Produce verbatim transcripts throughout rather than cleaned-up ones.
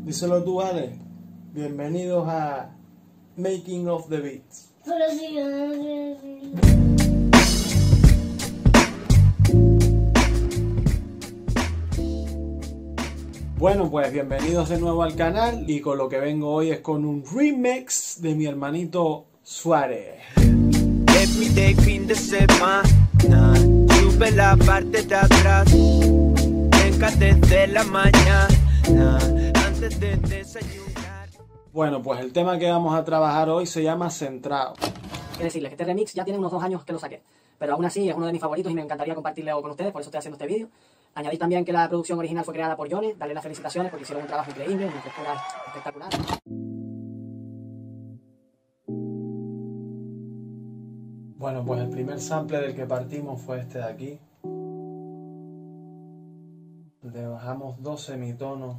Díselo tú, Ale. Bienvenidos a Making of the Beats. Pero si yo no sé. Bueno, pues bienvenidos de nuevo al canal y con lo que vengo hoy es con un remix de mi hermanito Suárez. Everyday fin de semana, sube la parte de atrás, venga desde la mañana, antes de desayunar. Bueno, pues el tema que vamos a trabajar hoy se llama Centrado. Quiero decirles que este remix ya tiene unos dos años que lo saqué, pero aún así es uno de mis favoritos y me encantaría compartirlo con ustedes, por eso estoy haciendo este vídeo. Añadir también que la producción original fue creada por Yone, darle las felicitaciones porque hicieron un trabajo increíble, una frescura espectacular. Bueno, pues el primer sample del que partimos fue este de aquí. Le bajamos dos semitonos.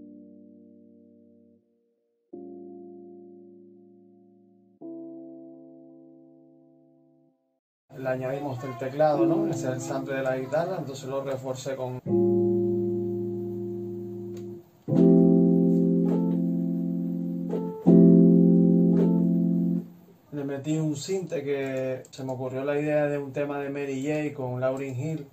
Le añadimos el teclado, ¿no? Ese es el sample de la guitarra, entonces lo reforcé con... Le metí un sinte que se me ocurrió la idea de un tema de Mary J con Lauryn Hill.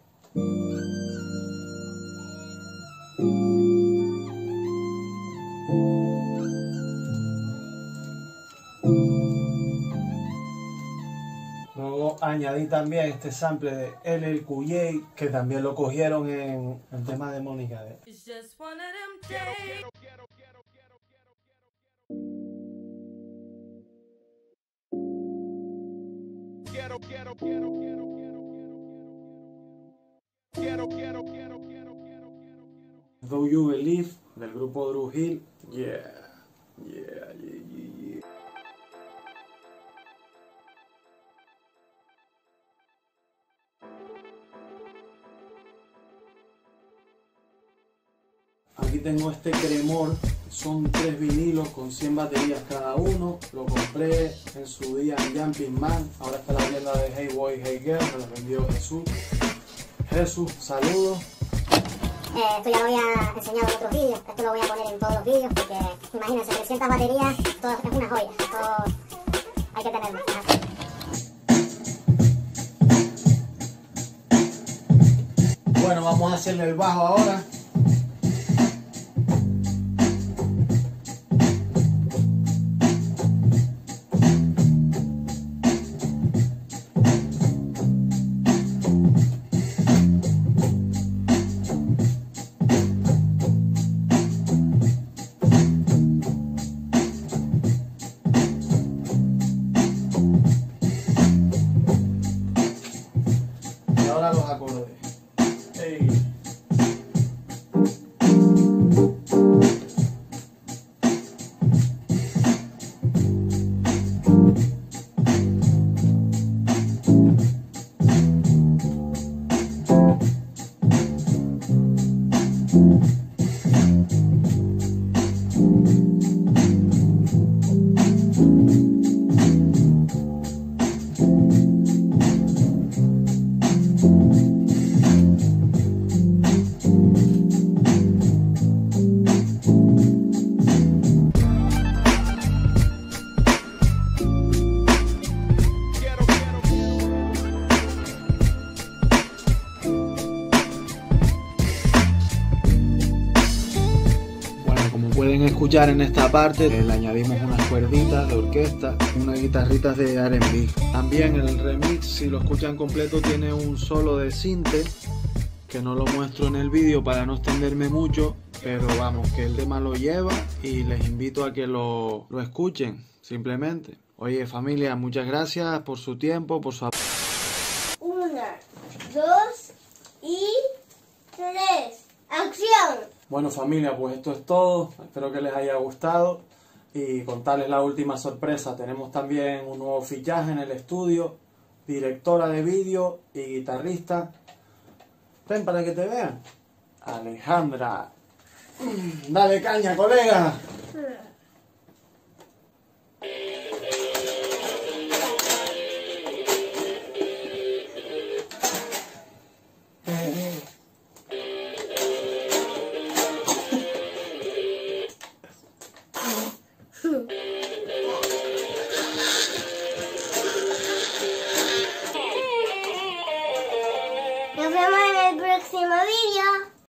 Luego añadí también este sample de L L Cool J, que también lo cogieron en el tema de Mónica D. Quiero, quiero, quiero, quiero, quiero, quiero, quiero, quiero, quiero, quiero, quiero, quiero. Do You Believe, del grupo Dru Hill. Yeah, yeah, yeah, yeah, yeah. Aquí tengo este cremor, son tres vinilos con cien baterías cada uno. Lo compré en su día en Jumping Man, ahora está la tienda de Hey Boy, Hey Girl, me lo vendió Jesús. Jesús, saludos. Eh, esto ya lo había enseñado en otros vídeos, esto lo voy a poner en todos los vídeos porque imagínense, trescientas baterías, esto es una joya, esto hay que tenerlo. Bueno, vamos a hacerle el bajo ahora. Ahora los acordes. Hey. Pueden escuchar en esta parte, le añadimos unas cuerditas de orquesta, unas guitarritas de R and B. También el remix, si lo escuchan completo, tiene un solo de sinte, que no lo muestro en el vídeo para no extenderme mucho, pero vamos, que el tema lo lleva y les invito a que lo, lo escuchen, simplemente. Oye, familia, muchas gracias por su tiempo, por su apoyo. Una, dos y tres. ¡Acción! Bueno, familia, pues esto es todo. Espero que les haya gustado y contarles la última sorpresa. Tenemos también un nuevo fichaje en el estudio, directora de vídeo y guitarrista. Ven para que te vean. Alejandra. Dale caña, colega. próximo vídeo.